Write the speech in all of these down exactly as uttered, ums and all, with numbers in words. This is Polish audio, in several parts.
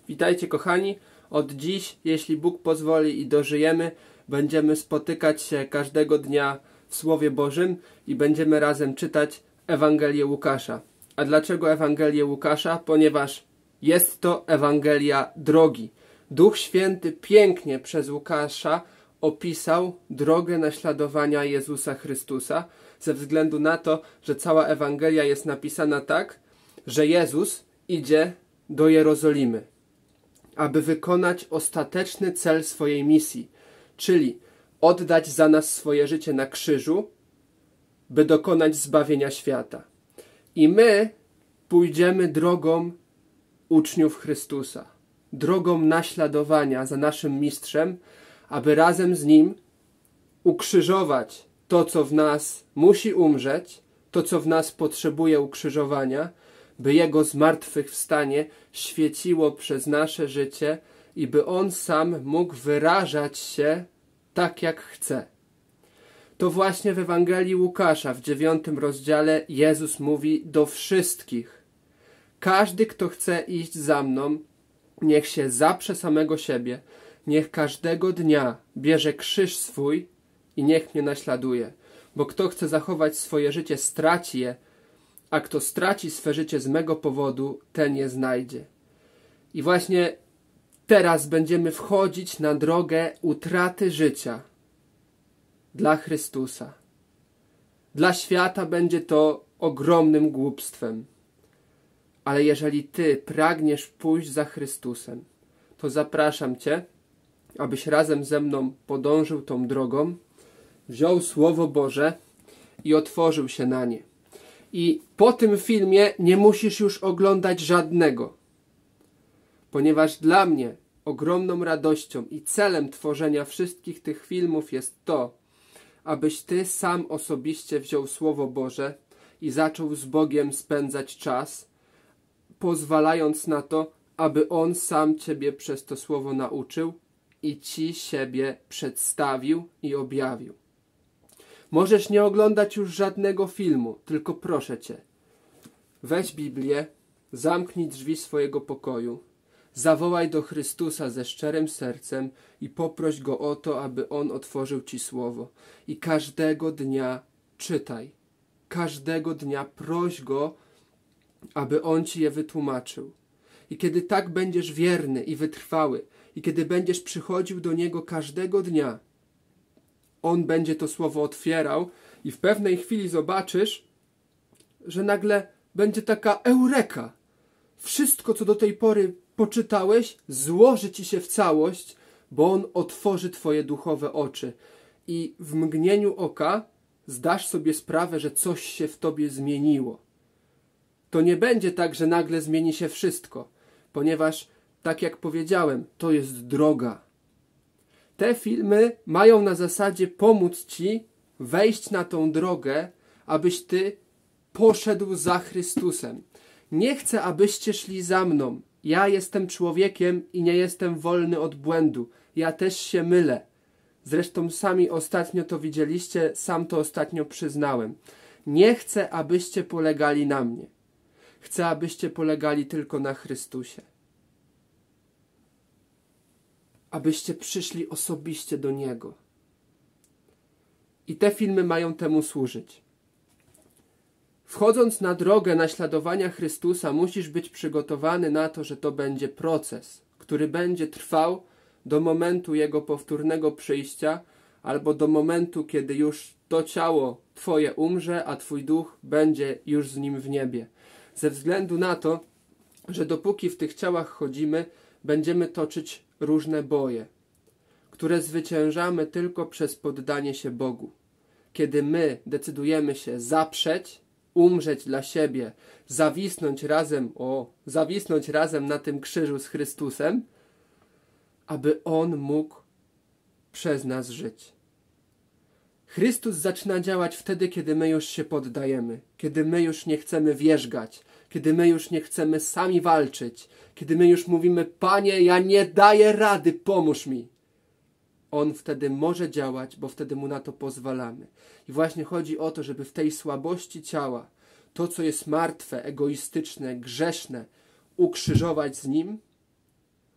Witajcie kochani, od dziś, jeśli Bóg pozwoli i dożyjemy, będziemy spotykać się każdego dnia w Słowie Bożym i będziemy razem czytać Ewangelię Łukasza. A dlaczego Ewangelię Łukasza? Ponieważ jest to Ewangelia drogi. Duch Święty pięknie przez Łukasza opisał drogę naśladowania Jezusa Chrystusa, ze względu na to, że cała Ewangelia jest napisana tak, że Jezus idzie do Jerozolimy, aby wykonać ostateczny cel swojej misji, czyli oddać za nas swoje życie na krzyżu, by dokonać zbawienia świata. I my pójdziemy drogą uczniów Chrystusa, drogą naśladowania za naszym mistrzem, aby razem z Nim ukrzyżować to, co w nas musi umrzeć, to, co w nas potrzebuje ukrzyżowania, by Jego zmartwychwstanie świeciło przez nasze życie i by On sam mógł wyrażać się tak, jak chce. To właśnie w Ewangelii Łukasza w dziewiątym rozdziale Jezus mówi do wszystkich: każdy, kto chce iść za mną, niech się zaprze samego siebie, niech każdego dnia bierze krzyż swój i niech mnie naśladuje. Bo kto chce zachować swoje życie, straci je, a kto straci swe życie z mego powodu, ten je znajdzie. I właśnie teraz będziemy wchodzić na drogę utraty życia dla Chrystusa. Dla świata będzie to ogromnym głupstwem. Ale jeżeli Ty pragniesz pójść za Chrystusem, to zapraszam Cię, abyś razem ze mną podążył tą drogą, wziął Słowo Boże i otworzył się na nie. I po tym filmie nie musisz już oglądać żadnego, ponieważ dla mnie ogromną radością i celem tworzenia wszystkich tych filmów jest to, abyś Ty sam osobiście wziął Słowo Boże i zaczął z Bogiem spędzać czas, pozwalając na to, aby On sam Ciebie przez to Słowo nauczył i Ci siebie przedstawił i objawił. Możesz nie oglądać już żadnego filmu, tylko proszę Cię, weź Biblię, zamknij drzwi swojego pokoju, zawołaj do Chrystusa ze szczerym sercem i poproś Go o to, aby On otworzył Ci Słowo. I każdego dnia czytaj, każdego dnia proś Go, aby On Ci je wytłumaczył. I kiedy tak będziesz wierny i wytrwały, i kiedy będziesz przychodził do Niego każdego dnia, On będzie to Słowo otwierał i w pewnej chwili zobaczysz, że nagle będzie taka eureka. Wszystko, co do tej pory poczytałeś, złoży Ci się w całość, bo On otworzy Twoje duchowe oczy. I w mgnieniu oka zdasz sobie sprawę, że coś się w Tobie zmieniło. To nie będzie tak, że nagle zmieni się wszystko, ponieważ, tak jak powiedziałem, to jest droga. Te filmy mają na zasadzie pomóc Ci wejść na tą drogę, abyś Ty poszedł za Chrystusem. Nie chcę, abyście szli za mną. Ja jestem człowiekiem i nie jestem wolny od błędu. Ja też się mylę. Zresztą sami ostatnio to widzieliście, sam to ostatnio przyznałem. Nie chcę, abyście polegali na mnie. Chcę, abyście polegali tylko na Chrystusie. Abyście przyszli osobiście do Niego. I te filmy mają temu służyć. Wchodząc na drogę naśladowania Chrystusa, musisz być przygotowany na to, że to będzie proces, który będzie trwał do momentu Jego powtórnego przyjścia, albo do momentu, kiedy już to ciało Twoje umrze, a Twój duch będzie już z Nim w niebie. Ze względu na to, że dopóki w tych ciałach chodzimy, będziemy toczyć różne boje, które zwyciężamy tylko przez poddanie się Bogu. Kiedy my decydujemy się zaprzeć, umrzeć dla siebie, zawisnąć razem, o, zawisnąć razem na tym krzyżu z Chrystusem, aby On mógł przez nas żyć. Chrystus zaczyna działać wtedy, kiedy my już się poddajemy, kiedy my już nie chcemy wierzgać, kiedy my już nie chcemy sami walczyć, kiedy my już mówimy: Panie, ja nie daję rady, pomóż mi. On wtedy może działać, bo wtedy Mu na to pozwalamy. I właśnie chodzi o to, żeby w tej słabości ciała, to co jest martwe, egoistyczne, grzeszne, ukrzyżować z Nim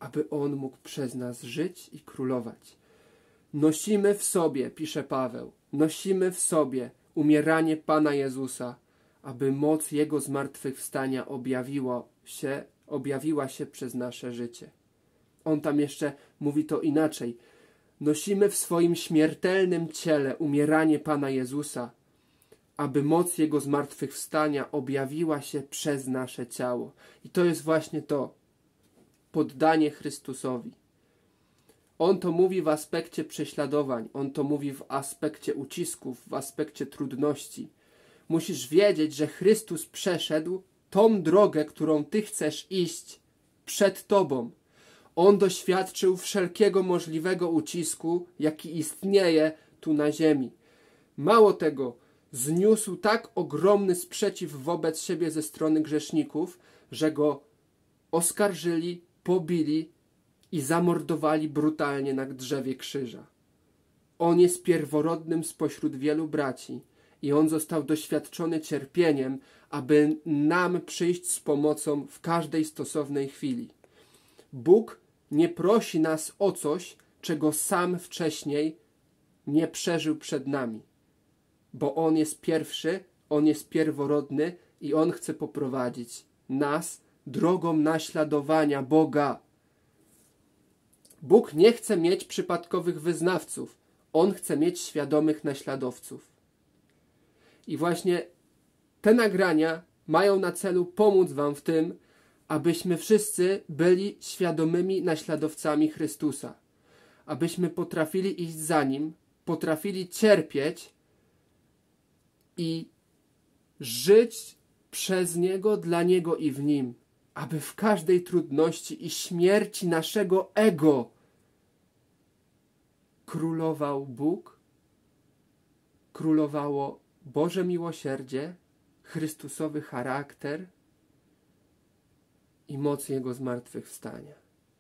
aby On mógł przez nas żyć i królować. Nosimy w sobie, pisze Paweł, nosimy w sobie umieranie Pana Jezusa, aby moc Jego zmartwychwstania objawiła się, objawiła się przez nasze życie. On tam jeszcze mówi to inaczej. Nosimy w swoim śmiertelnym ciele umieranie Pana Jezusa, aby moc Jego zmartwychwstania objawiła się przez nasze ciało. I to jest właśnie to, poddanie Chrystusowi. On to mówi w aspekcie prześladowań, On to mówi w aspekcie ucisków, w aspekcie trudności. Musisz wiedzieć, że Chrystus przeszedł tą drogę, którą Ty chcesz iść przed Tobą. On doświadczył wszelkiego możliwego ucisku, jaki istnieje tu na ziemi. Mało tego, zniósł tak ogromny sprzeciw wobec siebie ze strony grzeszników, że Go oskarżyli, pobili i zamordowali brutalnie na drzewie krzyża. On jest pierworodnym spośród wielu braci i On został doświadczony cierpieniem, aby nam przyjść z pomocą w każdej stosownej chwili. Bóg nie prosi nas o coś, czego sam wcześniej nie przeżył przed nami, bo On jest pierwszy, On jest pierworodny i On chce poprowadzić nas drogą naśladowania Boga. Bóg nie chce mieć przypadkowych wyznawców. On chce mieć świadomych naśladowców. I właśnie te nagrania mają na celu pomóc Wam w tym, abyśmy wszyscy byli świadomymi naśladowcami Chrystusa. Abyśmy potrafili iść za Nim, potrafili cierpieć i żyć przez Niego, dla Niego i w Nim. Aby w każdej trudności i śmierci naszego ego królował Bóg, królowało Boże miłosierdzie, Chrystusowy charakter i moc Jego zmartwychwstania.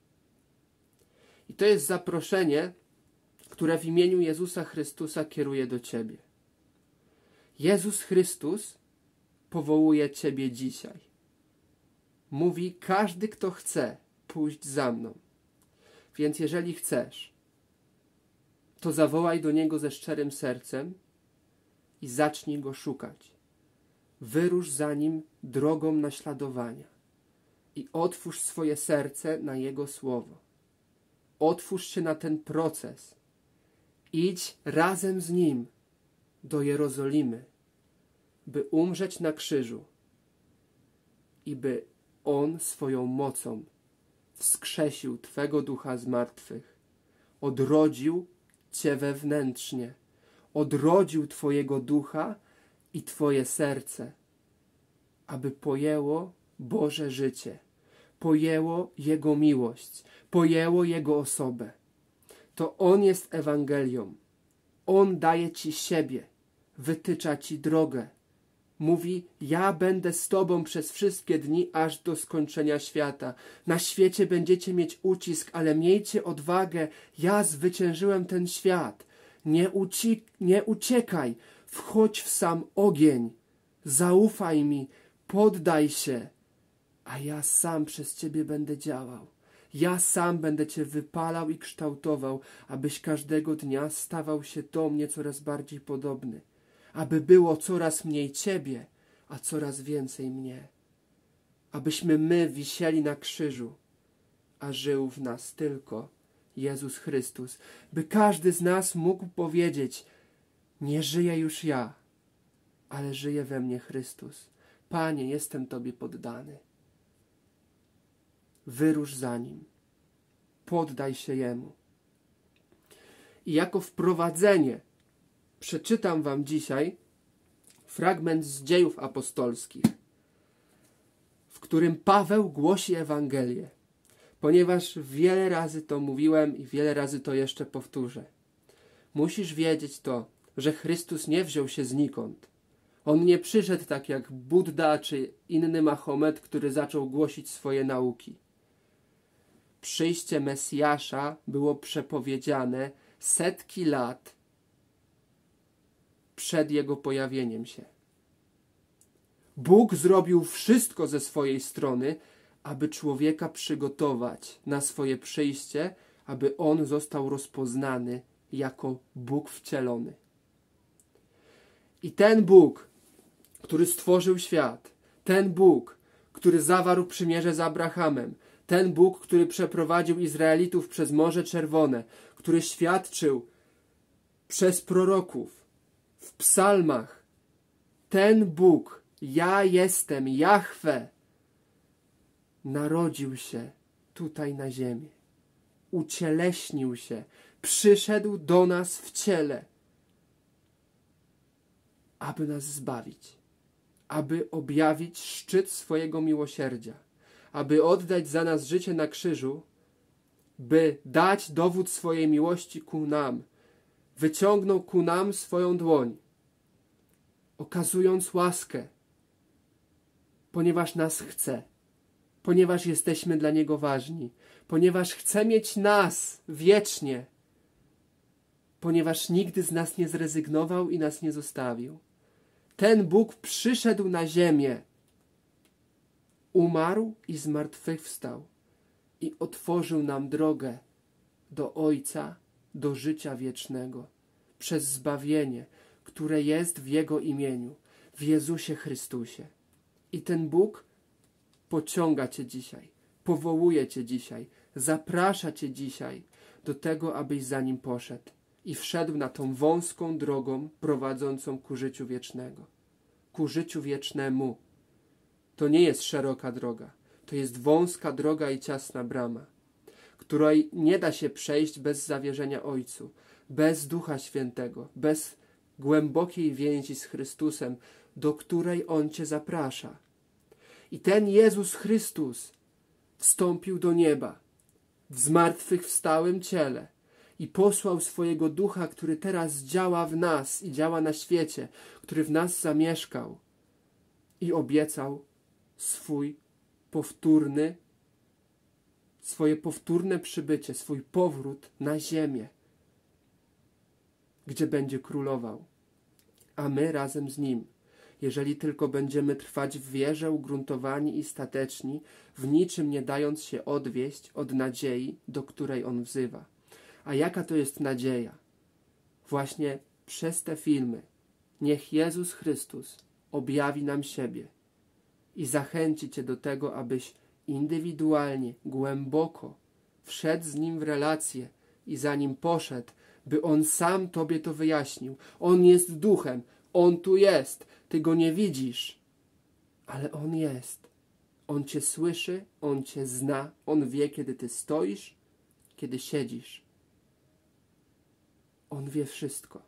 I to jest zaproszenie, które w imieniu Jezusa Chrystusa kieruje do Ciebie. Jezus Chrystus powołuje Ciebie dzisiaj. Mówi, każdy, kto chce pójść za mną. Więc jeżeli chcesz, to zawołaj do Niego ze szczerym sercem i zacznij Go szukać. Wyrusz za Nim drogą naśladowania i otwórz swoje serce na Jego Słowo. Otwórz się na ten proces. Idź razem z Nim do Jerozolimy, by umrzeć na krzyżu i by On swoją mocą wskrzesił Twego ducha z martwych, odrodził Cię wewnętrznie, odrodził Twojego ducha i Twoje serce, aby pojęło Boże życie, pojęło Jego miłość, pojęło Jego osobę. To On jest Ewangelią. On daje Ci siebie, wytycza Ci drogę. Mówi, ja będę z Tobą przez wszystkie dni, aż do skończenia świata. Na świecie będziecie mieć ucisk, ale miejcie odwagę. Ja zwyciężyłem ten świat. Nie, uci- nie uciekaj. Wchodź w sam ogień. Zaufaj mi. Poddaj się. A ja sam przez Ciebie będę działał. Ja sam będę Cię wypalał i kształtował, abyś każdego dnia stawał się do mnie coraz bardziej podobny. Aby było coraz mniej Ciebie, a coraz więcej mnie. Abyśmy my wisieli na krzyżu, a żył w nas tylko Jezus Chrystus. By każdy z nas mógł powiedzieć, nie żyję już ja, ale żyje we mnie Chrystus. Panie, jestem Tobie poddany. Wyrusz za Nim. Poddaj się Jemu. I jako wprowadzenie przeczytam Wam dzisiaj fragment z Dziejów Apostolskich, w którym Paweł głosi Ewangelię, ponieważ wiele razy to mówiłem i wiele razy to jeszcze powtórzę. Musisz wiedzieć to, że Chrystus nie wziął się znikąd. On nie przyszedł tak jak Budda czy inny Mahomet, który zaczął głosić swoje nauki. Przyjście Mesjasza było przepowiedziane setki lat przed Jego pojawieniem się. Bóg zrobił wszystko ze swojej strony, aby człowieka przygotować na swoje przyjście, aby on został rozpoznany jako Bóg wcielony. I ten Bóg, który stworzył świat, ten Bóg, który zawarł przymierze z Abrahamem, ten Bóg, który przeprowadził Izraelitów przez Morze Czerwone, który świadczył przez proroków, w psalmach, ten Bóg, ja jestem Jahwe, narodził się tutaj na ziemię. Ucieleśnił się, przyszedł do nas w ciele, aby nas zbawić, aby objawić szczyt swojego miłosierdzia, aby oddać za nas życie na krzyżu, by dać dowód swojej miłości ku nam. Wyciągnął ku nam swoją dłoń, okazując łaskę, ponieważ nas chce, ponieważ jesteśmy dla Niego ważni, ponieważ chce mieć nas wiecznie, ponieważ nigdy z nas nie zrezygnował i nas nie zostawił. Ten Bóg przyszedł na ziemię, umarł i zmartwychwstał i otworzył nam drogę do Ojca, do życia wiecznego, przez zbawienie, które jest w Jego imieniu, w Jezusie Chrystusie. I ten Bóg pociąga Cię dzisiaj, powołuje Cię dzisiaj, zaprasza Cię dzisiaj do tego, abyś za Nim poszedł i wszedł na tą wąską drogą prowadzącą ku życiu wiecznego, ku życiu wiecznemu. To nie jest szeroka droga, to jest wąska droga i ciasna brama, której nie da się przejść bez zawierzenia Ojcu, bez Ducha Świętego, bez głębokiej więzi z Chrystusem, do której On Cię zaprasza. I ten Jezus Chrystus wstąpił do nieba w zmartwychwstałym ciele i posłał swojego Ducha, który teraz działa w nas i działa na świecie, który w nas zamieszkał i obiecał swój powtórny, swoje powtórne przybycie, swój powrót na ziemię, gdzie będzie królował, a my razem z Nim, jeżeli tylko będziemy trwać w wierze, ugruntowani i stateczni, w niczym nie dając się odwieść od nadziei, do której On wzywa. A jaka to jest nadzieja? Właśnie przez te filmy niech Jezus Chrystus objawi nam siebie i zachęci Cię do tego, abyś indywidualnie, głęboko wszedł z Nim w relację i za Nim poszedł, by On sam Tobie to wyjaśnił. On jest Duchem, On tu jest, Ty Go nie widzisz, ale On jest. On Cię słyszy, On Cię zna, On wie, kiedy Ty stoisz, kiedy siedzisz. On wie wszystko.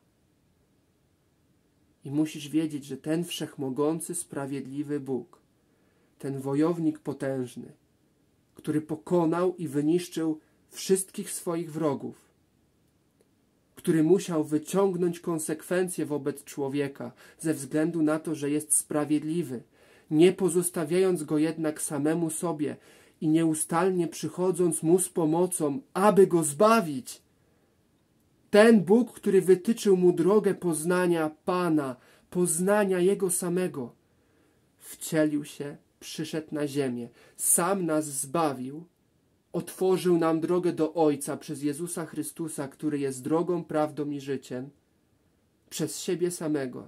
I musisz wiedzieć, że ten wszechmogący, sprawiedliwy Bóg, ten wojownik potężny, który pokonał i wyniszczył wszystkich swoich wrogów, który musiał wyciągnąć konsekwencje wobec człowieka ze względu na to, że jest sprawiedliwy, nie pozostawiając go jednak samemu sobie i nieustannie przychodząc mu z pomocą, aby go zbawić. Ten Bóg, który wytyczył mu drogę poznania Pana, poznania Jego samego, wcielił się, przyszedł na ziemię, sam nas zbawił, otworzył nam drogę do Ojca przez Jezusa Chrystusa, który jest drogą, prawdą i życiem, przez siebie samego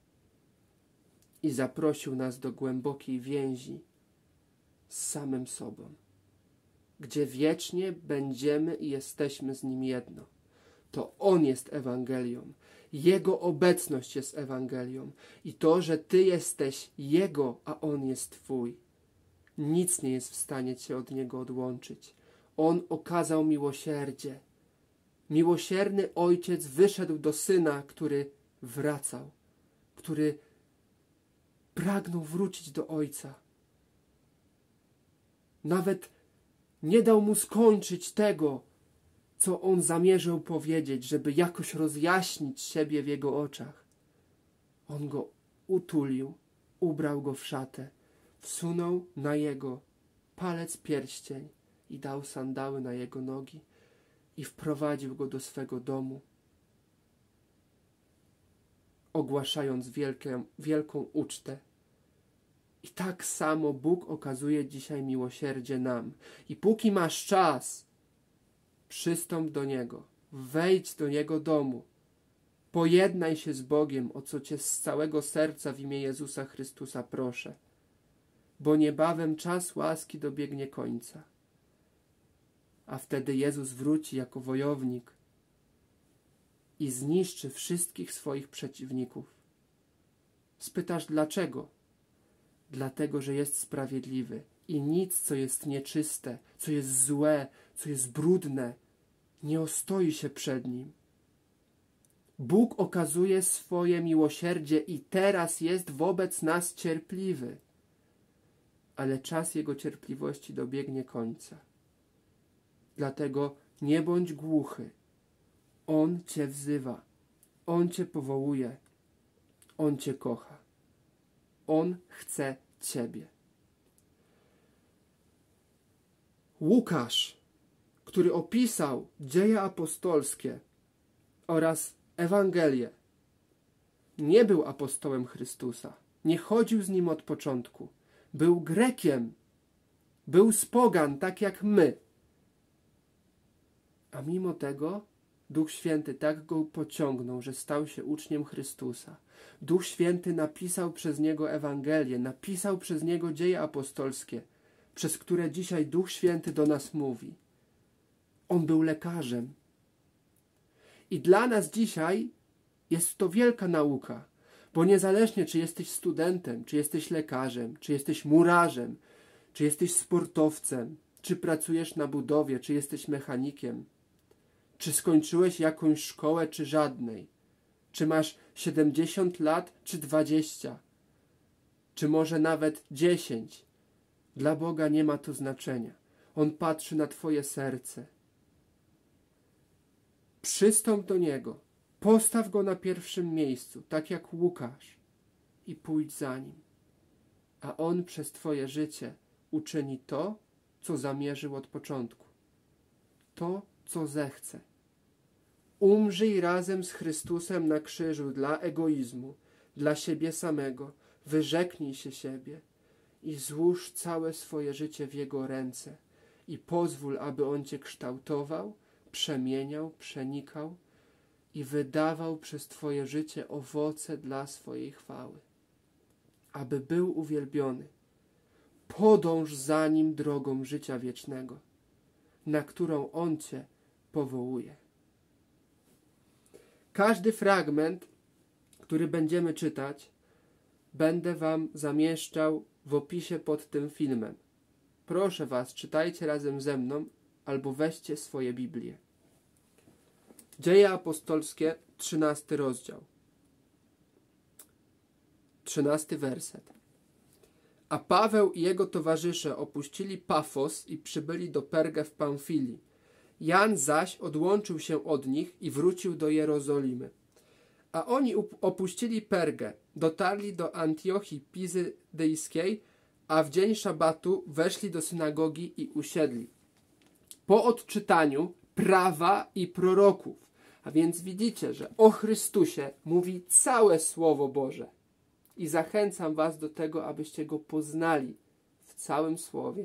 i zaprosił nas do głębokiej więzi z samym sobą, gdzie wiecznie będziemy i jesteśmy z Nim jedno. To On jest Ewangelią. Jego obecność jest Ewangelią. I to, że Ty jesteś Jego, a On jest Twój. Nic nie jest w stanie Cię od Niego odłączyć. On okazał miłosierdzie. Miłosierny Ojciec wyszedł do Syna, który wracał, który pragnął wrócić do Ojca. Nawet nie dał Mu skończyć tego, co On zamierzał powiedzieć, żeby jakoś rozjaśnić siebie w Jego oczach. On Go utulił, ubrał Go w szatę, wsunął na Jego palec pierścień i dał sandały na Jego nogi i wprowadził Go do swego domu, ogłaszając wielkie, wielką ucztę I tak samo Bóg okazuje dzisiaj miłosierdzie nam. I póki masz czas, przystąp do Niego, wejdź do Jego domu, pojednaj się z Bogiem, o co Cię z całego serca w imię Jezusa Chrystusa proszę, bo niebawem czas łaski dobiegnie końca. A wtedy Jezus wróci jako wojownik i zniszczy wszystkich swoich przeciwników. Spytasz dlaczego? Dlatego, że jest sprawiedliwy i nic, co jest nieczyste, co jest złe, co jest brudne, nie ostoi się przed Nim. Bóg okazuje swoje miłosierdzie i teraz jest wobec nas cierpliwy, ale czas Jego cierpliwości dobiegnie końca. Dlatego nie bądź głuchy. On Cię wzywa, On Cię powołuje, On Cię kocha. On chce Ciebie. Łukasz, który opisał dzieje apostolskie oraz Ewangelię, nie był apostołem Chrystusa. Nie chodził z Nim od początku. Był Grekiem. Był z pogan, tak jak my. A mimo tego Duch Święty tak go pociągnął, że stał się uczniem Chrystusa. Duch Święty napisał przez niego Ewangelię, napisał przez niego dzieje apostolskie, przez które dzisiaj Duch Święty do nas mówi. On był lekarzem. I dla nas dzisiaj jest to wielka nauka, bo niezależnie czy jesteś studentem, czy jesteś lekarzem, czy jesteś murarzem, czy jesteś sportowcem, czy pracujesz na budowie, czy jesteś mechanikiem, czy skończyłeś jakąś szkołę, czy żadnej, czy masz siedemdziesiąt lat, czy dwadzieścia, czy może nawet dziesięć. Dla Boga nie ma to znaczenia. On patrzy na twoje serce. Przystąp do Niego, postaw Go na pierwszym miejscu, tak jak Łukasz, i pójdź za Nim. A On przez twoje życie uczyni to, co zamierzył od początku. To, co zechce. Umrzyj razem z Chrystusem na krzyżu dla egoizmu, dla siebie samego, wyrzeknij się siebie i złóż całe swoje życie w Jego ręce i pozwól, aby On Cię kształtował, przemieniał, przenikał i wydawał przez twoje życie owoce dla swojej chwały. Aby był uwielbiony, podąż za Nim drogą życia wiecznego, na którą On Cię powołuje. Każdy fragment, który będziemy czytać, będę wam zamieszczał w opisie pod tym filmem. Proszę was, czytajcie razem ze mną albo weźcie swoje Biblie. Dzieje apostolskie, trzynasty rozdział. Trzynasty werset. A Paweł i jego towarzysze opuścili Pafos i przybyli do Pergę w Pamfilii. Jan zaś odłączył się od nich i wrócił do Jerozolimy. A oni opuścili Pergę, dotarli do Antiochii Pizydyjskiej, a w dzień szabatu weszli do synagogi i usiedli. Po odczytaniu prawa i proroków, a więc widzicie, że o Chrystusie mówi całe Słowo Boże. I zachęcam was do tego, abyście Go poznali w całym Słowie.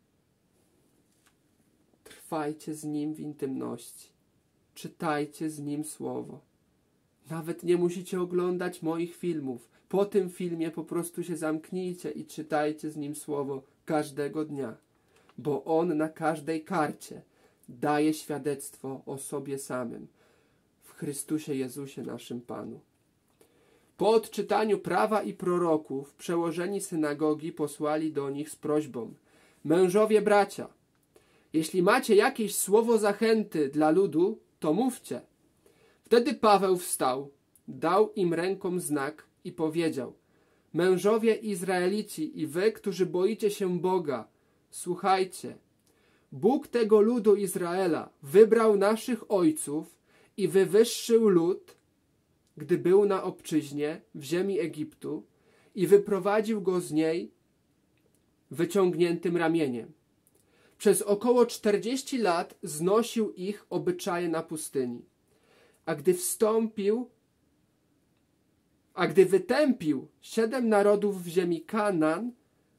Trwajcie z Nim w intymności. Czytajcie z Nim Słowo. Nawet nie musicie oglądać moich filmów. Po tym filmie po prostu się zamknijcie i czytajcie z Nim Słowo każdego dnia. Bo On na każdej karcie daje świadectwo o sobie samym. W Chrystusie Jezusie naszym Panu. Po odczytaniu prawa i proroków przełożeni synagogi posłali do nich z prośbą: mężowie bracia, jeśli macie jakieś słowo zachęty dla ludu, to mówcie. Wtedy Paweł wstał, dał im ręką znak i powiedział: mężowie Izraelici i wy, którzy boicie się Boga, słuchajcie. Bóg tego ludu Izraela wybrał naszych ojców i wywyższył lud, gdy był na obczyźnie w ziemi Egiptu, i wyprowadził go z niej wyciągniętym ramieniem. Przez około czterdzieści lat znosił ich obyczaje na pustyni. A gdy wstąpił, a gdy wytępił siedem narodów w ziemi Kanaan,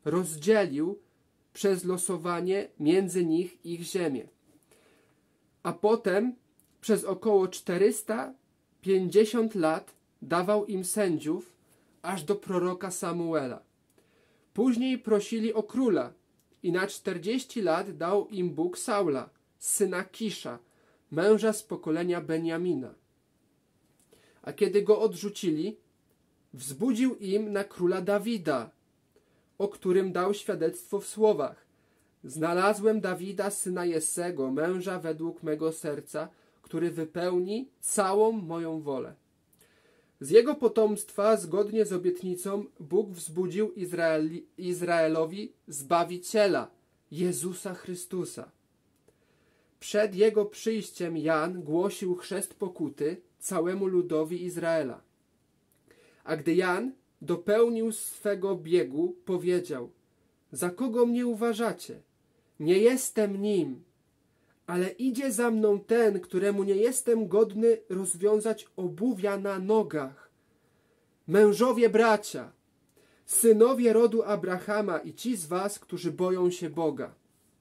rozdzielił przez losowanie między nich ich ziemię. A potem przez około czterysta pięćdziesiąt lat dawał im sędziów aż do proroka Samuela. Później prosili o króla i na czterdzieści lat dał im Bóg Saula, syna Kisza, męża z pokolenia Benjamina. A kiedy go odrzucili, wzbudził im na króla Dawida, o którym dał świadectwo w słowach: znalazłem Dawida, syna Jessego, męża według mego serca, który wypełni całą moją wolę. Z jego potomstwa, zgodnie z obietnicą, Bóg wzbudził Izraeli, Izraelowi Zbawiciela, Jezusa Chrystusa. Przed jego przyjściem Jan głosił chrzest pokuty całemu ludowi Izraela. A gdy Jan dopełnił swego biegu, powiedział: za kogo mnie uważacie? Nie jestem nim, ale idzie za mną ten, któremu nie jestem godny rozwiązać obuwia na nogach. Mężowie bracia, synowie rodu Abrahama i ci z was, którzy boją się Boga.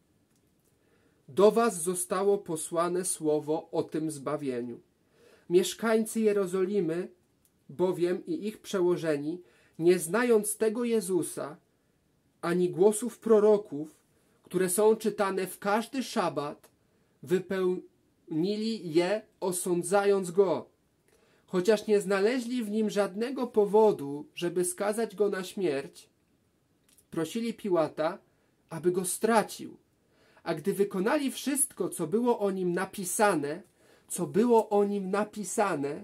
Do was zostało posłane słowo o tym zbawieniu. Mieszkańcy Jerozolimy bowiem i ich przełożeni, nie znając tego Jezusa, ani głosów proroków, które są czytane w każdy szabat, wypełnili je, osądzając go. Chociaż nie znaleźli w nim żadnego powodu, żeby skazać go na śmierć, prosili Piłata, aby go stracił. A gdy wykonali wszystko, co było o nim napisane, co było o nim napisane,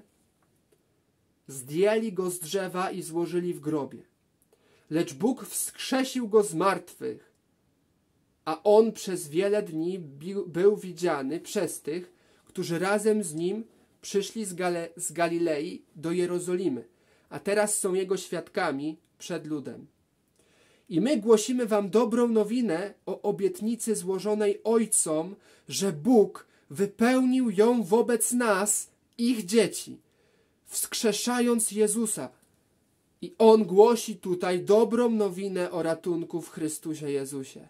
zdjęli go z drzewa i złożyli w grobie. Lecz Bóg wskrzesił go z martwych, a on przez wiele dni był widziany przez tych, którzy razem z nim przyszli z, Gale z Galilei do Jerozolimy, a teraz są jego świadkami przed ludem. I my głosimy wam dobrą nowinę o obietnicy złożonej ojcom, że Bóg wypełnił ją wobec nas, ich dzieci, wskrzeszając Jezusa. I On głosi tutaj dobrą nowinę o ratunku w Chrystusie Jezusie.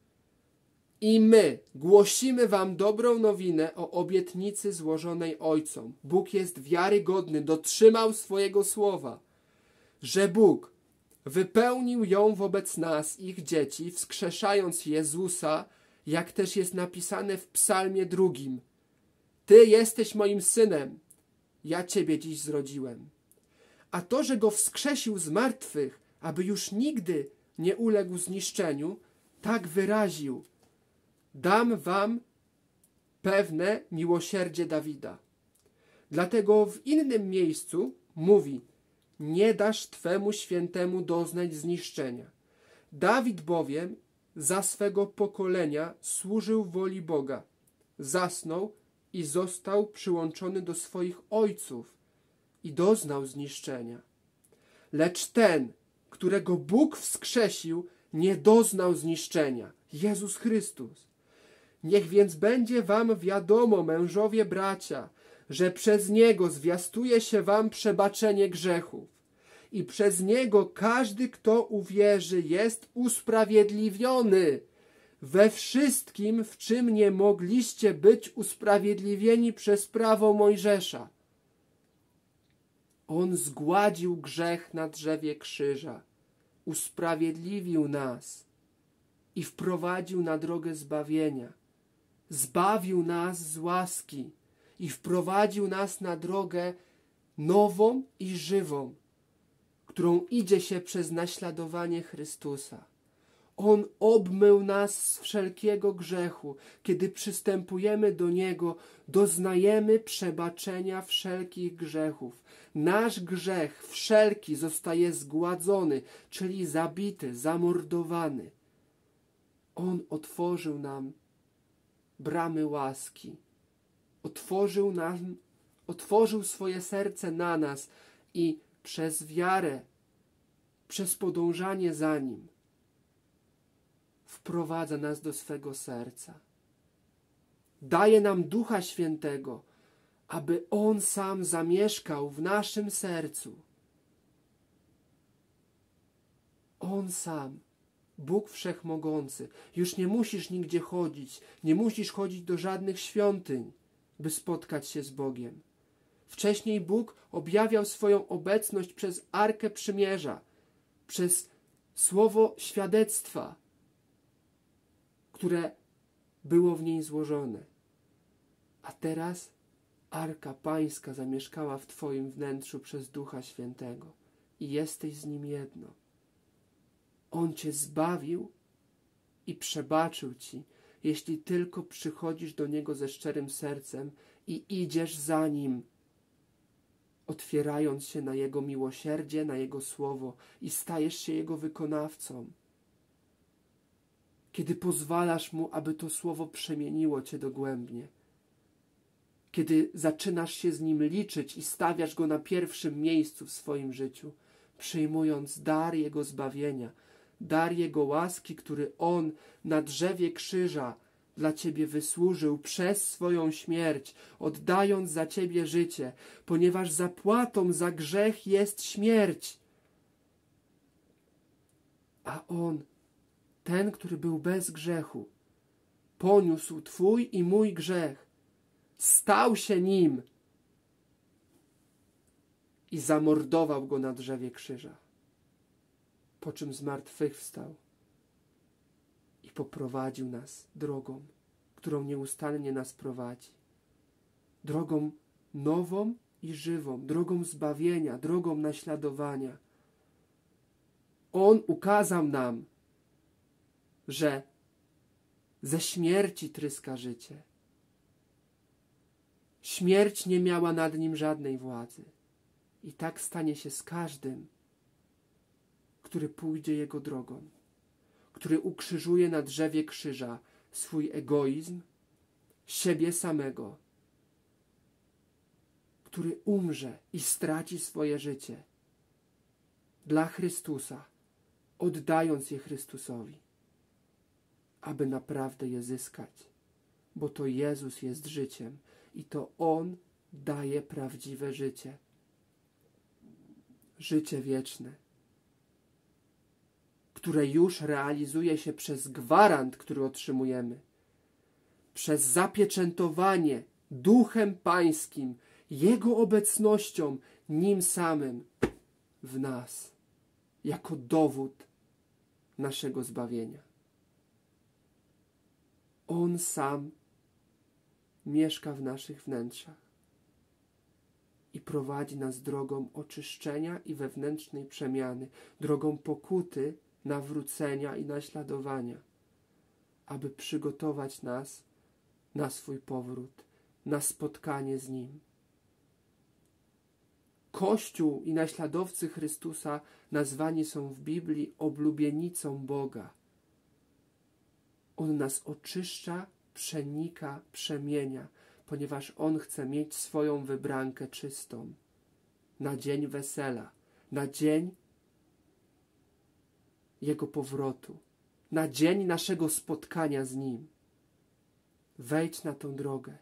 I my głosimy wam dobrą nowinę o obietnicy złożonej ojcom. Bóg jest wiarygodny, dotrzymał swojego słowa, że Bóg wypełnił ją wobec nas, ich dzieci, wskrzeszając Jezusa, jak też jest napisane w psalmie drugim. Ty jesteś moim synem, ja ciebie dziś zrodziłem. A to, że go wskrzesił z martwych, aby już nigdy nie uległ zniszczeniu, tak wyraził: dam wam pewne miłosierdzie Dawida. Dlatego w innym miejscu mówi: nie dasz twemu świętemu doznać zniszczenia. Dawid bowiem za swego pokolenia służył woli Boga. Zasnął i został przyłączony do swoich ojców i doznał zniszczenia. Lecz ten, którego Bóg wskrzesił, nie doznał zniszczenia. Jezus Chrystus. Niech więc będzie wam wiadomo, mężowie bracia, że przez Niego zwiastuje się wam przebaczenie grzechów i przez Niego każdy, kto uwierzy, jest usprawiedliwiony we wszystkim, w czym nie mogliście być usprawiedliwieni przez prawo Mojżesza. On zgładził grzech na drzewie krzyża, usprawiedliwił nas i wprowadził na drogę zbawienia. Zbawił nas z łaski i wprowadził nas na drogę nową i żywą, którą idzie się przez naśladowanie Chrystusa. On obmył nas z wszelkiego grzechu. Kiedy przystępujemy do Niego, doznajemy przebaczenia wszelkich grzechów. Nasz grzech wszelki zostaje zgładzony, czyli zabity, zamordowany. On otworzył nam bramy łaski. Otworzył nam, otworzył swoje serce na nas i przez wiarę, przez podążanie za Nim wprowadza nas do swego serca. Daje nam Ducha Świętego, aby On sam zamieszkał w naszym sercu. On sam Bóg Wszechmogący. Już nie musisz nigdzie chodzić, nie musisz chodzić do żadnych świątyń, by spotkać się z Bogiem. Wcześniej Bóg objawiał swoją obecność przez Arkę Przymierza, przez słowo świadectwa, które było w niej złożone. A teraz Arka Pańska zamieszkała w Twoim wnętrzu przez Ducha Świętego i jesteś z Nim jedno. On Cię zbawił i przebaczył Ci, jeśli tylko przychodzisz do Niego ze szczerym sercem i idziesz za Nim, otwierając się na Jego miłosierdzie, na Jego słowo i stajesz się Jego wykonawcą. Kiedy pozwalasz Mu, aby to słowo przemieniło Cię dogłębnie. Kiedy zaczynasz się z Nim liczyć i stawiasz Go na pierwszym miejscu w swoim życiu, przyjmując dar Jego zbawienia, dar Jego łaski, który On na drzewie krzyża dla Ciebie wysłużył przez swoją śmierć, oddając za Ciebie życie, ponieważ zapłatą za grzech jest śmierć. A On, ten, który był bez grzechu, poniósł Twój i mój grzech, stał się nim i zamordował go na drzewie krzyża, po czym zmartwychwstał i poprowadził nas drogą, którą nieustannie nas prowadzi. Drogą nową i żywą, drogą zbawienia, drogą naśladowania. On ukazał nam, że ze śmierci tryska życie. Śmierć nie miała nad nim żadnej władzy. I tak stanie się z każdym, który pójdzie Jego drogą, który ukrzyżuje na drzewie krzyża swój egoizm, siebie samego, który umrze i straci swoje życie dla Chrystusa, oddając je Chrystusowi, aby naprawdę je zyskać, bo to Jezus jest życiem i to On daje prawdziwe życie. Życie wieczne, które już realizuje się przez gwarant, który otrzymujemy, przez zapieczętowanie Duchem Pańskim, Jego obecnością, Nim samym w nas, jako dowód naszego zbawienia. On sam mieszka w naszych wnętrzach i prowadzi nas drogą oczyszczenia i wewnętrznej przemiany, drogą pokuty, nawrócenia i naśladowania, aby przygotować nas na swój powrót, na spotkanie z Nim. Kościół i naśladowcy Chrystusa nazwani są w Biblii oblubienicą Boga. On nas oczyszcza, przenika, przemienia, ponieważ On chce mieć swoją wybrankę czystą na dzień wesela, na dzień Jego powrotu, na dzień naszego spotkania z Nim. Wejdź na tą drogę.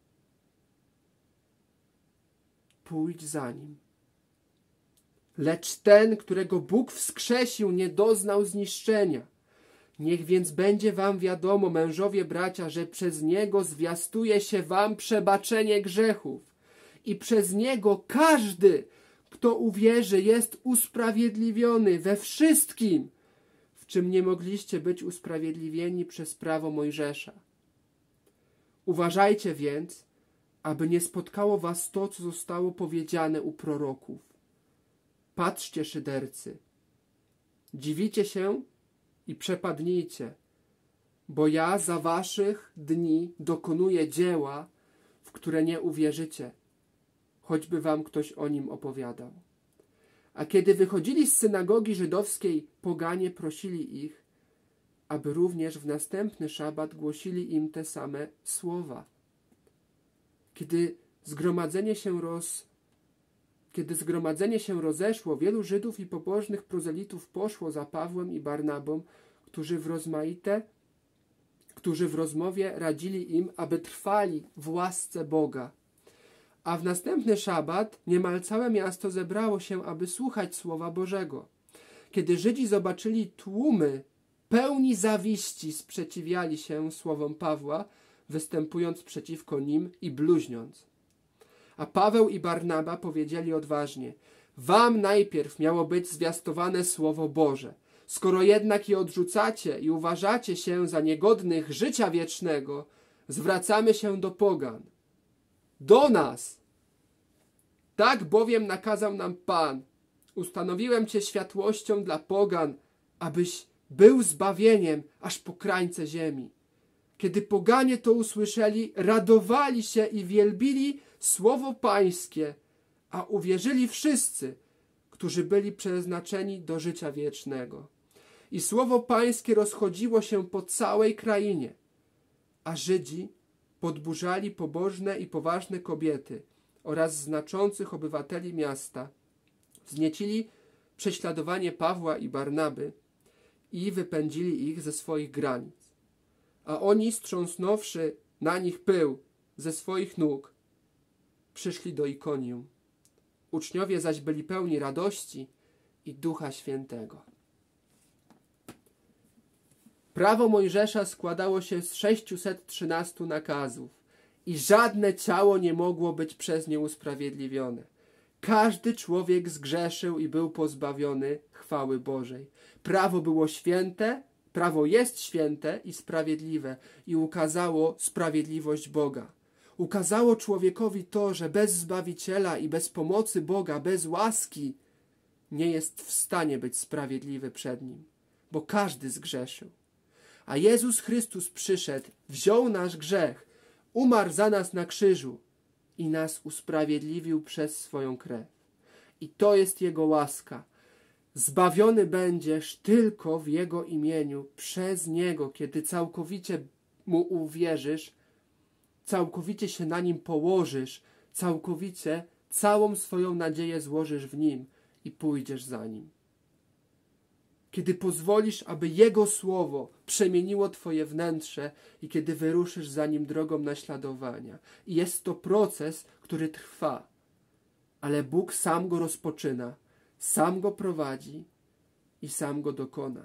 Pójdź za Nim. Lecz ten, którego Bóg wskrzesił, nie doznał zniszczenia. Niech więc będzie wam wiadomo, mężowie bracia, że przez Niego zwiastuje się wam przebaczenie grzechów i przez Niego każdy, kto uwierzy, jest usprawiedliwiony we wszystkim, w czym nie mogliście być usprawiedliwieni przez prawo Mojżesza. Uważajcie więc, aby nie spotkało was to, co zostało powiedziane u proroków. Patrzcie, szydercy, dziwicie się i przepadnijcie, bo ja za waszych dni dokonuję dzieła, w które nie uwierzycie, choćby wam ktoś o nim opowiadał. A kiedy wychodzili z synagogi żydowskiej, poganie prosili ich, aby również w następny szabat głosili im te same słowa. Kiedy zgromadzenie się roz... Kiedy zgromadzenie się rozeszło, wielu Żydów i pobożnych prozelitów poszło za Pawłem i Barnabą, którzy w rozmaite, którzy w rozmowie radzili im, aby trwali w łasce Boga. A w następny szabat niemal całe miasto zebrało się, aby słuchać Słowa Bożego. Kiedy Żydzi zobaczyli tłumy pełni zawiści sprzeciwiali się słowom Pawła, występując przeciwko nim i bluźniąc. A Paweł i Barnaba powiedzieli odważnie: wam najpierw miało być zwiastowane Słowo Boże. Skoro jednak je odrzucacie i uważacie się za niegodnych życia wiecznego, zwracamy się do pogan. Do nas! Tak bowiem nakazał nam Pan. Ustanowiłem cię światłością dla pogan, abyś był zbawieniem aż po krańce ziemi. Kiedy poganie to usłyszeli, radowali się i wielbili Słowo Pańskie, a uwierzyli wszyscy, którzy byli przeznaczeni do życia wiecznego. I Słowo Pańskie rozchodziło się po całej krainie, a Żydzi podburzali pobożne i poważne kobiety oraz znaczących obywateli miasta, wzniecili prześladowanie Pawła i Barnaby i wypędzili ich ze swoich granic. A oni, strząsnąwszy na nich pył ze swoich nóg, przyszli do Ikonium. Uczniowie zaś byli pełni radości i Ducha Świętego. Prawo Mojżesza składało się z sześciuset trzynastu nakazów i żadne ciało nie mogło być przez nie usprawiedliwione. Każdy człowiek zgrzeszył i był pozbawiony chwały Bożej. Prawo było święte, prawo jest święte i sprawiedliwe i ukazało sprawiedliwość Boga. Ukazało człowiekowi to, że bez Zbawiciela i bez pomocy Boga, bez łaski nie jest w stanie być sprawiedliwy przed Nim, bo każdy zgrzeszył. A Jezus Chrystus przyszedł, wziął nasz grzech, umarł za nas na krzyżu i nas usprawiedliwił przez swoją krew. I to jest Jego łaska. Zbawiony będziesz tylko w Jego imieniu, przez Niego, kiedy całkowicie Mu uwierzysz, całkowicie się na Nim położysz, całkowicie całą swoją nadzieję złożysz w Nim i pójdziesz za Nim. Kiedy pozwolisz, aby Jego Słowo przemieniło Twoje wnętrze i kiedy wyruszysz za Nim drogą naśladowania. I jest to proces, który trwa, ale Bóg sam go rozpoczyna, sam go prowadzi i sam go dokona,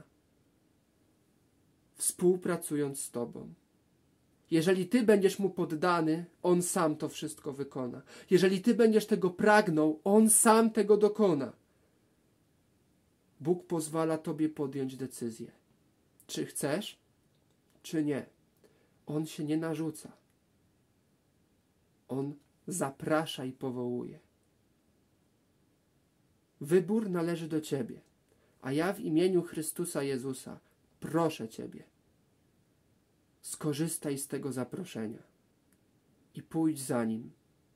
współpracując z Tobą. Jeżeli Ty będziesz Mu poddany, On sam to wszystko wykona. Jeżeli Ty będziesz tego pragnął, On sam tego dokona. Bóg pozwala Tobie podjąć decyzję. Czy chcesz, czy nie. On się nie narzuca. On zaprasza i powołuje. Wybór należy do Ciebie, a ja w imieniu Chrystusa Jezusa proszę Ciebie, skorzystaj z tego zaproszenia i pójdź za Nim,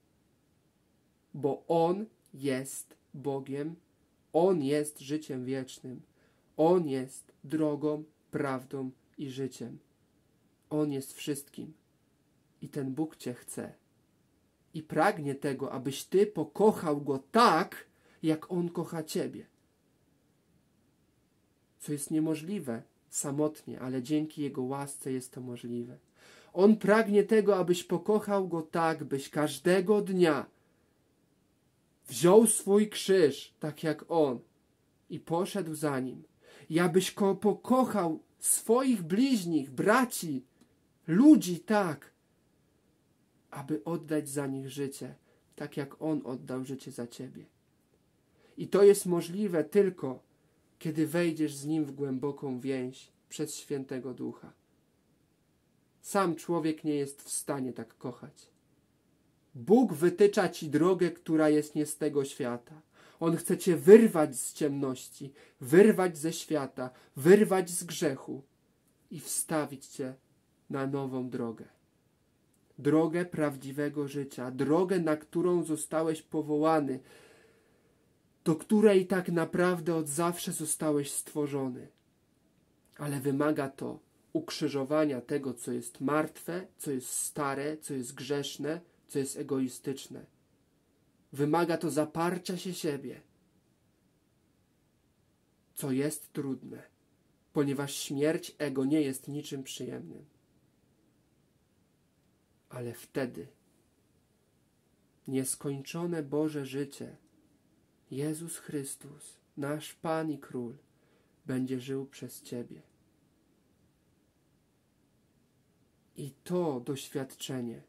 bo On jest Bogiem, On jest życiem wiecznym, On jest drogą, prawdą i życiem. On jest wszystkim i ten Bóg Cię chce i pragnie tego, abyś Ty pokochał Go tak, jak On kocha Ciebie. Co jest niemożliwe samotnie, ale dzięki Jego łasce jest to możliwe. On pragnie tego, abyś pokochał Go tak, byś każdego dnia wziął swój krzyż, tak jak On, i poszedł za Nim. I abyś go pokochał swoich bliźnich, braci, ludzi tak, aby oddać za nich życie, tak jak On oddał życie za Ciebie. I to jest możliwe tylko, kiedy wejdziesz z Nim w głęboką więź przez Świętego Ducha. Sam człowiek nie jest w stanie tak kochać. Bóg wytycza Ci drogę, która jest nie z tego świata. On chce Cię wyrwać z ciemności, wyrwać ze świata, wyrwać z grzechu i wstawić Cię na nową drogę. Drogę prawdziwego życia, drogę, na którą zostałeś powołany, do której tak naprawdę od zawsze zostałeś stworzony. Ale wymaga to ukrzyżowania tego, co jest martwe, co jest stare, co jest grzeszne, co jest egoistyczne. Wymaga to zaparcia się siebie, co jest trudne, ponieważ śmierć ego nie jest niczym przyjemnym. Ale wtedy nieskończone Boże życie, Jezus Chrystus, nasz Pan i Król, będzie żył przez Ciebie. I to doświadczenie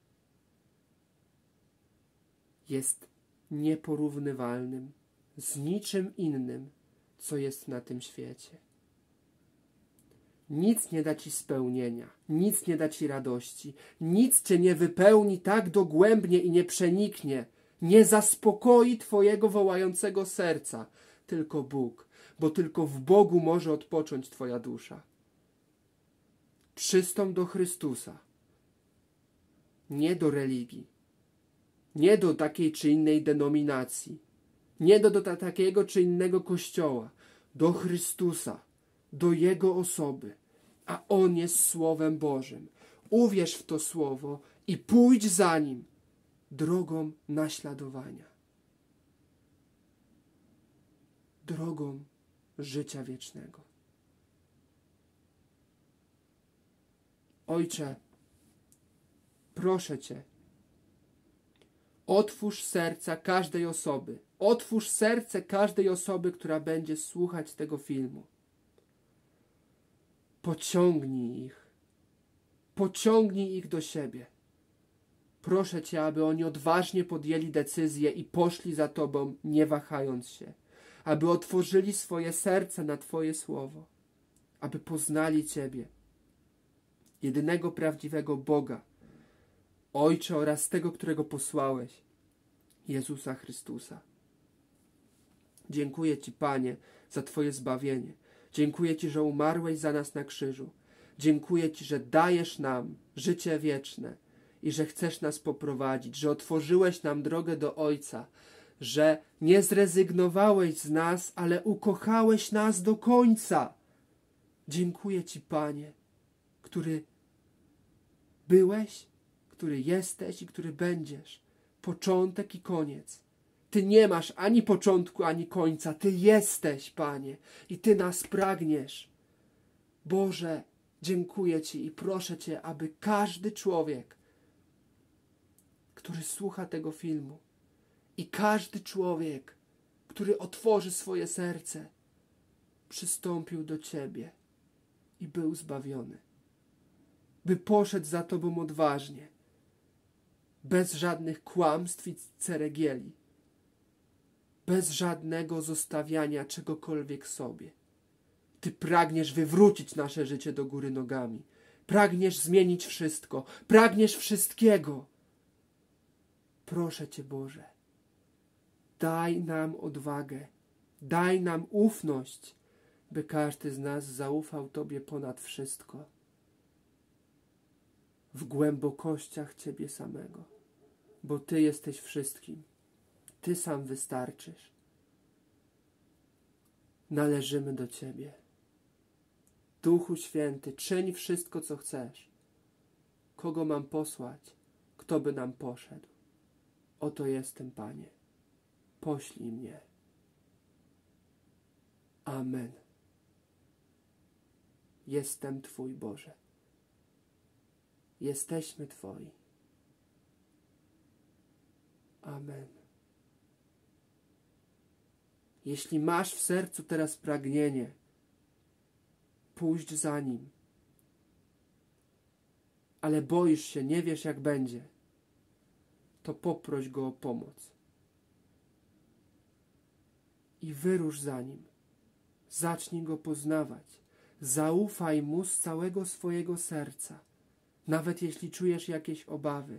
jest nieporównywalnym z niczym innym, co jest na tym świecie. Nic nie da ci spełnienia, nic nie da ci radości, nic cię nie wypełni tak dogłębnie i nie przeniknie, nie zaspokoi twojego wołającego serca, tylko Bóg, bo tylko w Bogu może odpocząć twoja dusza. Przystąp do Chrystusa, nie do religii, nie do takiej czy innej denominacji, nie do, do ta, takiego czy innego kościoła, do Chrystusa, do Jego osoby, a On jest Słowem Bożym. Uwierz w to Słowo i pójdź za Nim drogą naśladowania, drogą życia wiecznego. Ojcze, proszę Cię, otwórz serca każdej osoby, otwórz serce każdej osoby, która będzie słuchać tego filmu. Pociągnij ich, pociągnij ich do siebie. Proszę Cię, aby oni odważnie podjęli decyzję i poszli za Tobą, nie wahając się. Aby otworzyli swoje serce na Twoje słowo. Aby poznali Ciebie, jedynego prawdziwego Boga, Ojcze, oraz tego, którego posłałeś, Jezusa Chrystusa. Dziękuję Ci, Panie, za Twoje zbawienie. Dziękuję Ci, że umarłeś za nas na krzyżu. Dziękuję Ci, że dajesz nam życie wieczne i że chcesz nas poprowadzić, że otworzyłeś nam drogę do Ojca, że nie zrezygnowałeś z nas, ale ukochałeś nas do końca. Dziękuję Ci, Panie, który byłeś, który jesteś i który będziesz. Początek i koniec. Ty nie masz ani początku, ani końca. Ty jesteś, Panie, i Ty nas pragniesz. Boże, dziękuję Ci i proszę Cię, aby każdy człowiek, który słucha tego filmu, i każdy człowiek, który otworzy swoje serce, przystąpił do Ciebie i był zbawiony. By poszedł za Tobą odważnie, bez żadnych kłamstw i ceregieli, bez żadnego zostawiania czegokolwiek sobie. Ty pragniesz wywrócić nasze życie do góry nogami. Pragniesz zmienić wszystko. Pragniesz wszystkiego. Proszę Cię, Boże, daj nam odwagę, daj nam ufność, by każdy z nas zaufał Tobie ponad wszystko. W głębokościach Ciebie samego, bo Ty jesteś wszystkim. Ty sam wystarczysz. Należymy do Ciebie. Duchu Święty, czyń wszystko, co chcesz. Kogo mam posłać? Kto by nam poszedł? Oto jestem, Panie. Poślij mnie. Amen. Jestem Twój, Boże. Jesteśmy Twoi. Amen. Jeśli masz w sercu teraz pragnienie pójść za Nim, ale boisz się, nie wiesz jak będzie, to poproś Go o pomoc. I wyrusz za Nim. Zacznij Go poznawać. Zaufaj Mu z całego swojego serca. Nawet jeśli czujesz jakieś obawy.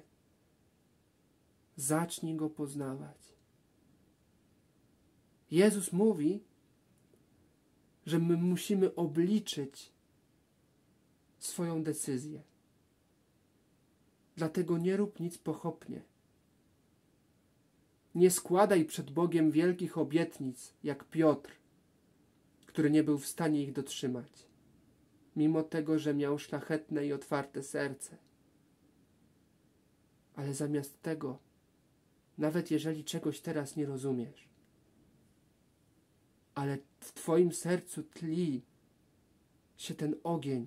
Zacznij Go poznawać. Jezus mówi, że my musimy obliczyć swoją decyzję. Dlatego nie rób nic pochopnie. Nie składaj przed Bogiem wielkich obietnic, jak Piotr, który nie był w stanie ich dotrzymać, mimo tego, że miał szlachetne i otwarte serce. Ale zamiast tego, nawet jeżeli czegoś teraz nie rozumiesz, ale w Twoim sercu tli się ten ogień,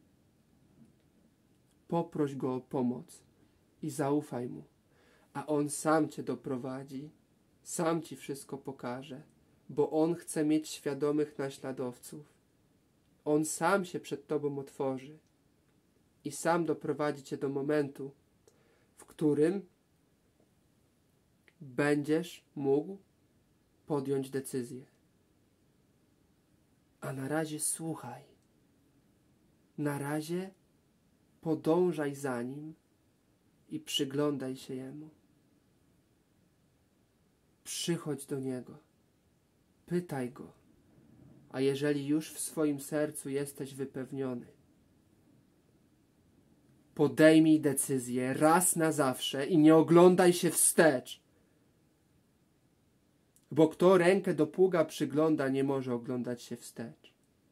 poproś Go o pomoc i zaufaj Mu, a On sam Cię doprowadzi, sam Ci wszystko pokaże, bo On chce mieć świadomych naśladowców. On sam się przed Tobą otworzy i sam doprowadzi cię do momentu, w którym będziesz mógł podjąć decyzję. A na razie słuchaj. Na razie podążaj za Nim i przyglądaj się Jemu. Przychodź do Niego. Pytaj Go. A jeżeli już w swoim sercu jesteś wypewniony, podejmij decyzję raz na zawsze i nie oglądaj się wstecz. Bo kto rękę do pługa przygląda, nie może oglądać się wstecz.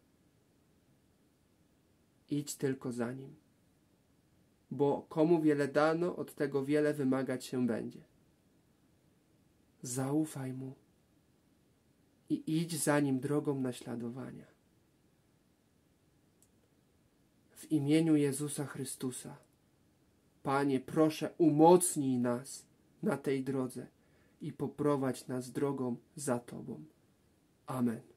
Idź tylko za Nim. Bo komu wiele dano, od tego wiele wymagać się będzie. Zaufaj Mu i idź za Nim drogą naśladowania. W imieniu Jezusa Chrystusa, Panie, proszę, umocnij nas na tej drodze i poprowadź nas drogą za Tobą. Amen.